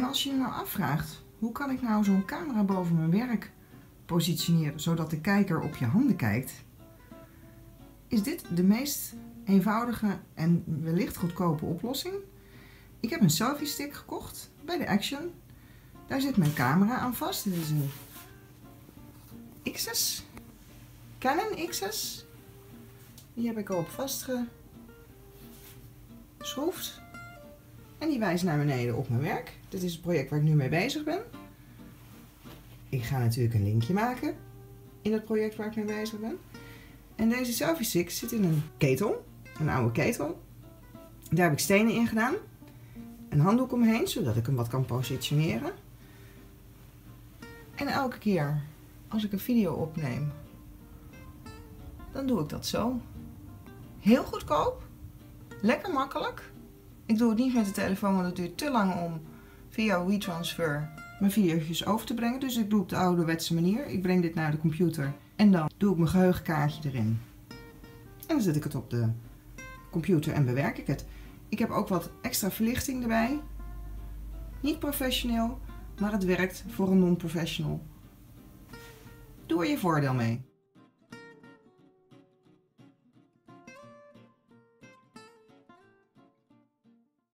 als je je nou afvraagt, hoe kan ik nou zo'n camera boven mijn werk positioneren zodat de kijker op je handen kijkt, is dit de meest eenvoudige en wellicht goedkope oplossing. Ik heb een selfie stick gekocht bij de Action. Daar zit mijn camera aan vast. Dit is een XS, Canon XS. Die heb ik erop vastgeschroefd. En die wijst naar beneden op mijn werk. Dit is het project waar ik nu mee bezig ben. Ik ga natuurlijk een linkje maken in het project waar ik mee bezig ben. En deze selfie stick zit in een ketel, een oude ketel. Daar heb ik stenen in gedaan. Een handdoek omheen, zodat ik hem wat kan positioneren. En elke keer als ik een video opneem, dan doe ik dat zo. Heel goedkoop, lekker makkelijk. Ik doe het niet met de telefoon, want het duurt te lang om via WeTransfer mijn video's over te brengen. Dus ik doe het op de ouderwetse manier. Ik breng dit naar de computer en dan doe ik mijn geheugenkaartje erin. En dan zet ik het op de computer en bewerk ik het. Ik heb ook wat extra verlichting erbij. Niet professioneel, maar het werkt voor een non-professional. Doe er je voordeel mee.